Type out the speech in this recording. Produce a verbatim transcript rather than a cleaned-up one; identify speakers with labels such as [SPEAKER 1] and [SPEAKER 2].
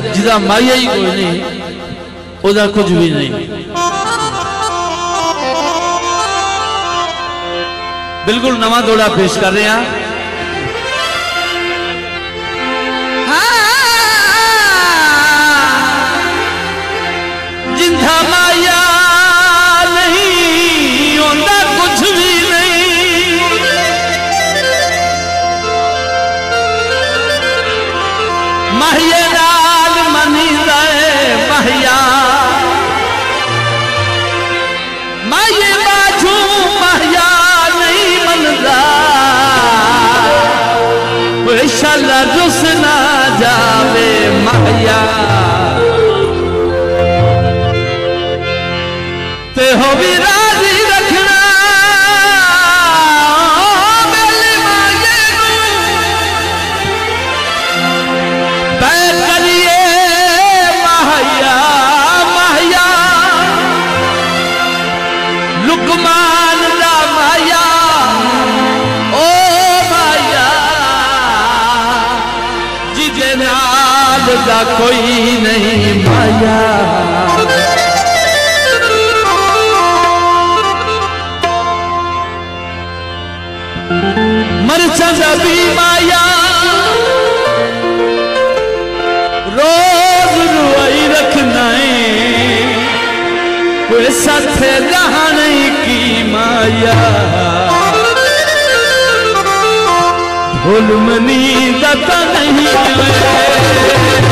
[SPEAKER 1] जिदा माया ही कोई नहीं ओदा कुछ भी नहीं। बिल्कुल नवा दौड़ा पेश कर रहे हैं। जिंदा माया नहीं ओदा कुछ भी नहीं। माहिया नाल मनी जाए माहिया माये बाजू माहिया नहीं मनदा शाला रुस ना जावे माहिया ते हो भी राजी रखना मेरी माये तय करिए माहिया माहिया लुकमान दा माया ओ माया जिदे नाल दा कोई नहीं माया। मरचा भी माया रोज रुआई रखना है कोई साथ रहने की माया। ढोल मनी दता नहीं